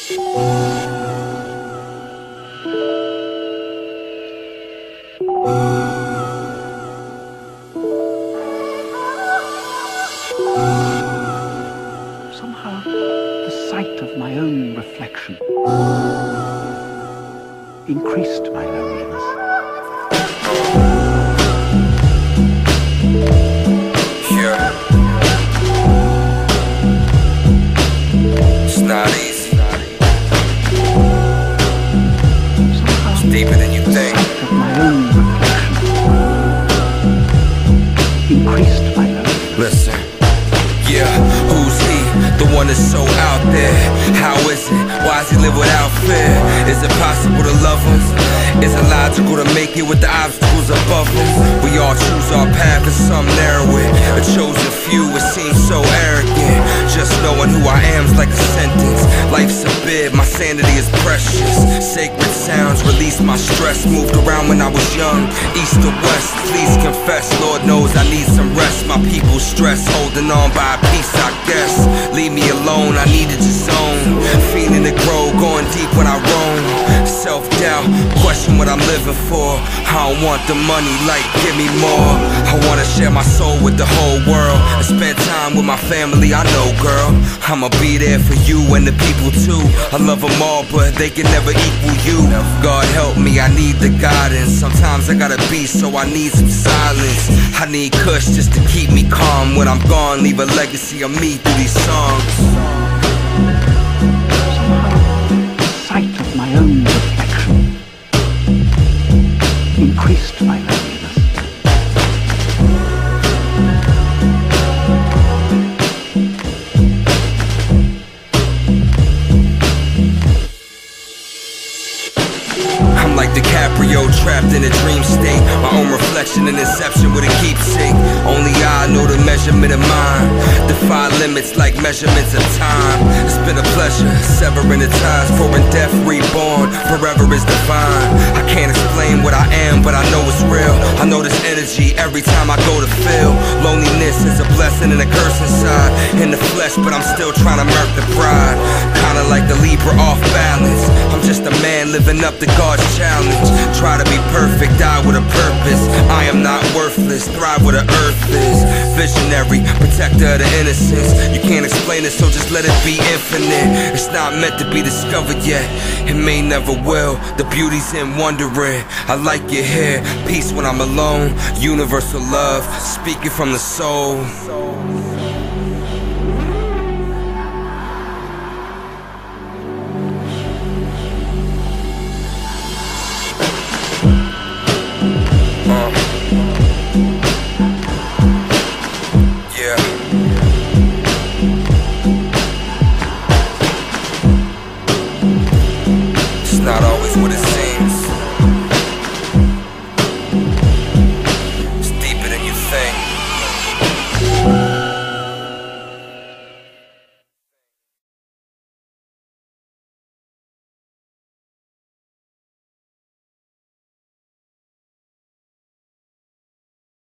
Somehow, the sight of my own reflection increased my loneliness. Yeah. It's not easy. Somehow, It's deeper than you the think. sight of my own reflection increased my loneliness. Listen. Yeah, who's he? The one that's so out there. How is it? Why does he live without fear? Is it possible to love him? Is it logical to make it with the obstacles above him? We all choose our path and some narrow it. A chosen few, it seems so arrogant. Just knowing who I am is like a sentence. Life's a bid, my sanity is precious. Sacred sounds release my stress. Moved around when I was young, east to west. Please confess, Lord knows I need some rest. My people stress, holding on by a piece, I guess. Leave me alone, I needed your zone. Feeling to grow, going deep when I roam. Self-doubt, question what I'm living for. I don't want the money, like give me more. I wanna share my soul with the whole world and spend time with my family, I know, girl. I'ma be there for you and the people too. I love them all, but they can never equal you. God help me, I need the guidance. Sometimes I gotta be, so I need some silence. I need kush just to keep me calm. When I'm gone, leave a legacy of me through these songs. The sight of my own reflection increased my loneliness. I'm like DiCaprio trapped in a dream state. My own reflection and inception with a keepsake. Only I know the measurement of mine. Defy limits like measurements of time. It's been a pleasure, severing the ties. For in death reborn, forever is divine. I can't explain what I am, but I know it's real. I know this energy every time I go to feel. Loneliness is a blessing and a curse inside. In the flesh, but I'm still trying to murk the pride. Kinda like the Libra off balance. I'm just a man living up to God's challenge. Try to be perfect, die with a purpose. I am not worthless, thrive where the earth is. Visionary, protector of the innocence. You can't explain it, so just let it be infinite. It's not meant to be discovered yet. It may never will. The beauty's in wondering. I like your hair, peace when I'm alone. Universal love, speaking from the soul. Yeah. It's not always what it seems.